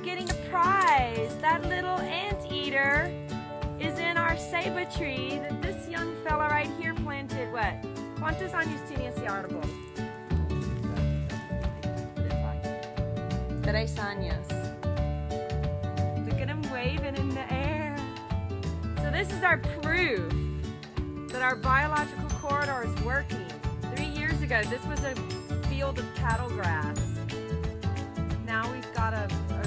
getting a prize. That little anteater is in our ceiba tree that this young fella right here planted. What? ¿Cuántos años tiene ese árbol? 3 años. Look at him waving in the air. So this is our proof that our biological corridor is working. 3 years ago, this was a field of cattle grass. Now we've got a